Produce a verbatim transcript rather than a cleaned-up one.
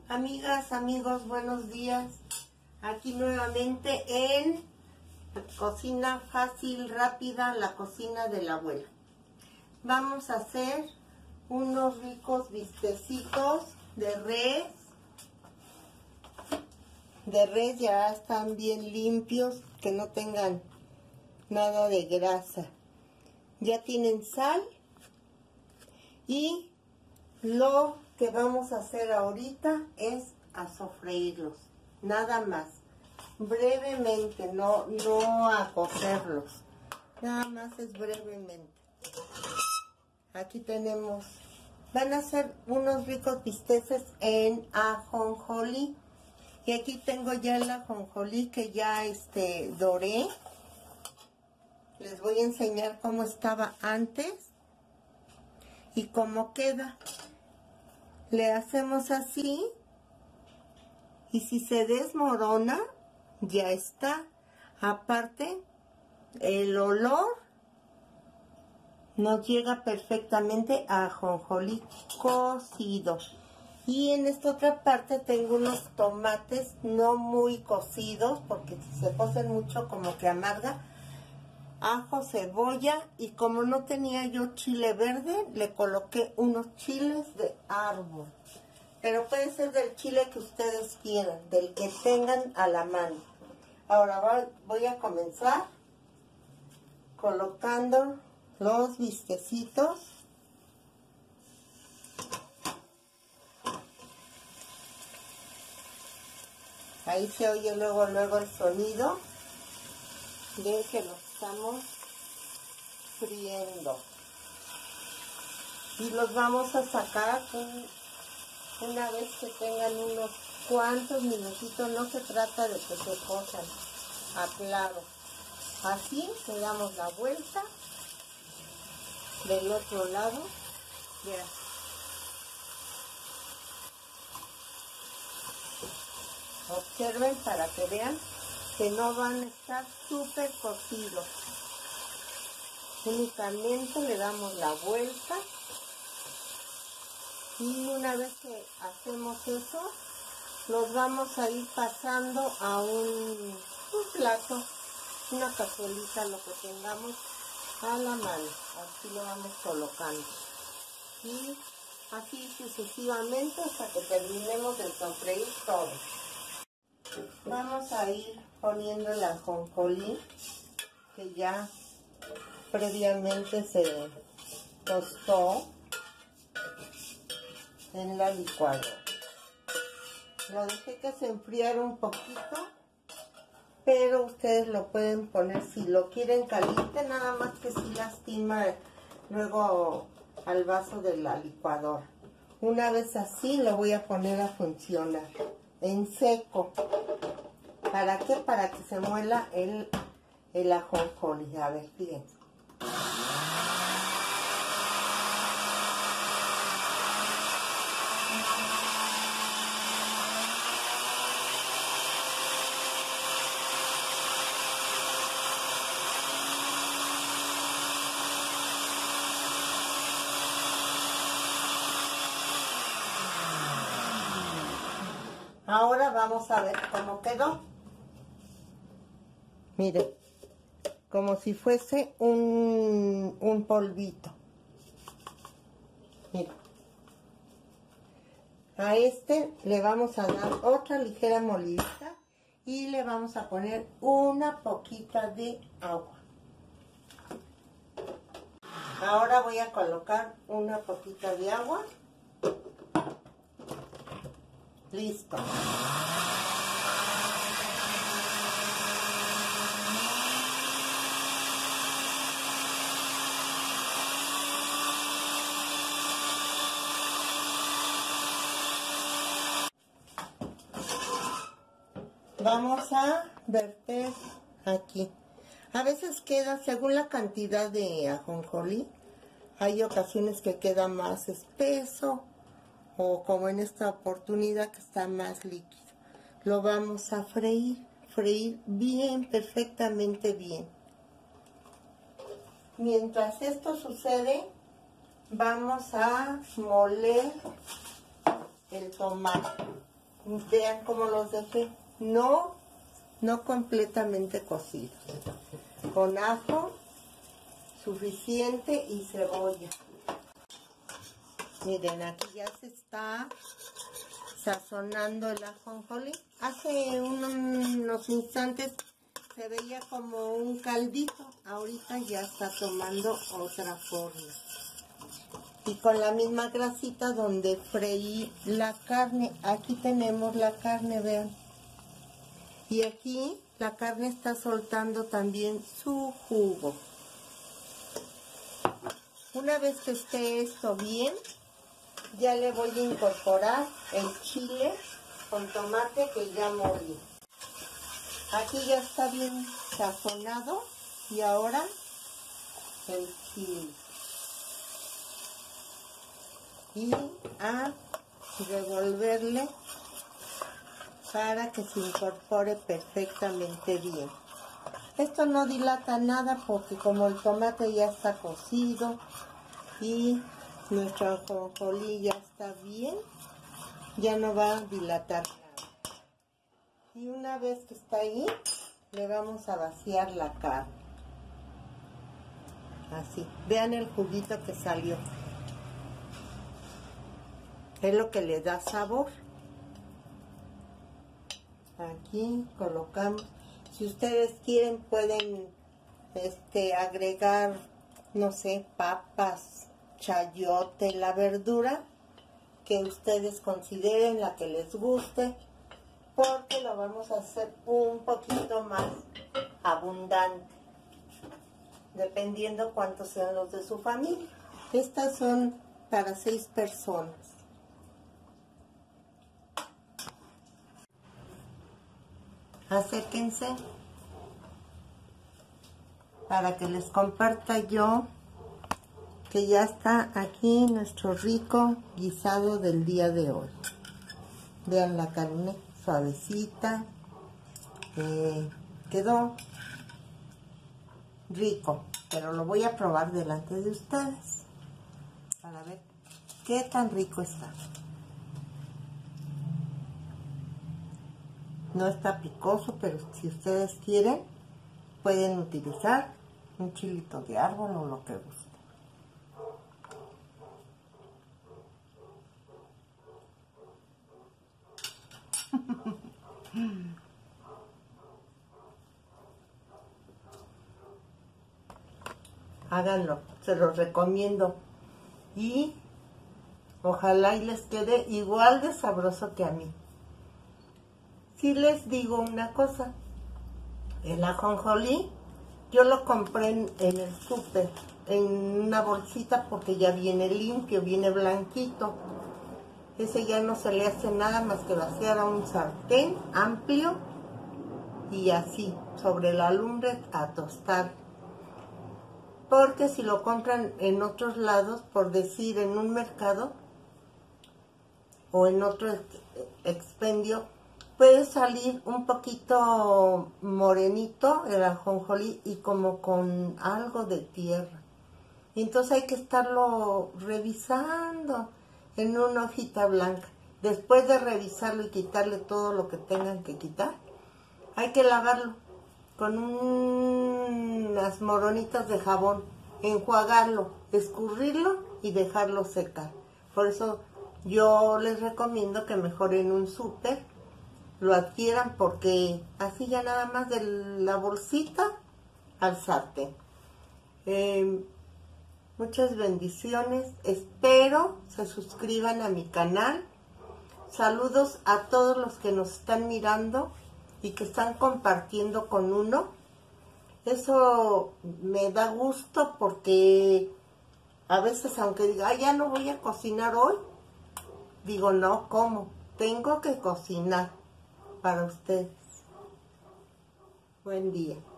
Amigas, amigos, buenos días. Aquí nuevamente en Cocina Fácil, Rápida, la cocina de la abuela. Vamos a hacer unos ricos bistecitos de res. De res ya están bien limpios, que no tengan nada de grasa. Ya tienen sal. Y lo que vamos a hacer ahorita es a sofreírlos, nada más, brevemente, no, no a cocerlos, nada más es brevemente. Aquí tenemos, van a ser unos ricos bisteces en ajonjolí, y aquí tengo ya el ajonjolí que ya este doré. Les voy a enseñar cómo estaba antes y cómo queda. Le hacemos así y si se desmorona ya está. Aparte el olor nos llega perfectamente a ajonjolí cocido. Y en esta otra parte tengo unos tomates no muy cocidos, porque si se cocen mucho como que amarga. Ajo, cebolla, y como no tenía yo chile verde, le coloqué unos chiles de árbol. Pero puede ser del chile que ustedes quieran, del que tengan a la mano. Ahora voy a comenzar colocando los bistecitos. Ahí se oye luego, luego el sonido de que los estamos friendo. Y los vamos a sacar un, una vez que tengan unos cuantos minutitos. No se trata de que se cosan, aclaro. Así le damos la vuelta del otro lado. Vean. Observen para que vean que no van a estar súper cocidos. Únicamente le damos la vuelta. Y una vez que hacemos eso, los vamos a ir pasando a un, un plato, una cazuelita, lo que tengamos a la mano. Así lo vamos colocando. Y así sucesivamente hasta que terminemos de sofreír todo. Vamos a ir poniendo el ajonjolí que ya previamente se tostó en la licuadora. Lo dejé que se enfriara un poquito, pero ustedes lo pueden poner si lo quieren caliente, nada más que si lastima luego al vaso de la licuadora. Una vez así lo voy a poner a funcionar en seco. ¿Para qué? Para que se muela el, el ajonjolí. A ver, fíjense. Ahora vamos a ver cómo quedó. Miren, como si fuese un, un polvito. Miren. A este le vamos a dar otra ligera molidita y le vamos a poner una poquita de agua. Ahora voy a colocar una poquita de agua. Listo. Vamos a verter aquí. A veces queda, según la cantidad de ajonjolí, hay ocasiones que queda más espeso, o como en esta oportunidad que está más líquido. Lo vamos a freír, freír bien, perfectamente bien. Mientras esto sucede, vamos a moler el tomate. Vean cómo los dejé. No, no completamente cocidos. Con ajo suficiente y cebolla. Miren, aquí ya se está sazonando el ajonjolí. Hace unos instantes se veía como un caldito. Ahorita ya está tomando otra forma. Y con la misma grasita donde freí la carne. Aquí tenemos la carne, vean. Y aquí la carne está soltando también su jugo. Una vez que esté esto bien, ya le voy a incorporar el chile con tomate que ya molí. Aquí ya está bien sazonado y ahora el chile. Y a revolverle para que se incorpore perfectamente bien. Esto no dilata nada porque como el tomate ya está cocido y nuestro ajonjolí ya está bien, ya no va a dilatar nada. Y una vez que está ahí, le vamos a vaciar la carne. Así, vean el juguito que salió. Es lo que le da sabor. Aquí colocamos. Si ustedes quieren pueden este, agregar, no sé, papas, chayote, la verdura que ustedes consideren, la que les guste, porque lo vamos a hacer un poquito más abundante, dependiendo cuántos sean los de su familia. Estas son para seis personas. Acérquense para que les comparta yo que ya está aquí nuestro rico guisado del día de hoy. Vean la carne suavecita, eh, quedó rico, pero lo voy a probar delante de ustedes para ver qué tan rico está. No está picoso, pero si ustedes quieren, pueden utilizar un chilito de árbol o lo que gusten. Háganlo, se los recomiendo. Y ojalá y les quede igual de sabroso que a mí. Si les digo una cosa, el ajonjolí yo lo compré en, en el súper, en una bolsita porque ya viene limpio, viene blanquito. Ese ya no se le hace nada más que vaciar a un sartén amplio y así, sobre la lumbre a tostar. Porque si lo compran en otros lados, por decir en un mercado o en otro expendio, puede salir un poquito morenito el ajonjolí y como con algo de tierra. Entonces hay que estarlo revisando en una hojita blanca. Después de revisarlo y quitarle todo lo que tengan que quitar, hay que lavarlo con unas moronitas de jabón, enjuagarlo, escurrirlo y dejarlo secar. Por eso yo les recomiendo que mejor en un súper lo adquieran, porque así ya nada más de la bolsita al sartén. Eh, muchas bendiciones, espero se suscriban a mi canal. Saludos a todos los que nos están mirando y que están compartiendo con uno. Eso me da gusto porque a veces, aunque diga, "Ay, ya no voy a cocinar hoy", digo, no, ¿cómo? Tengo que cocinar para ustedes. Buen día.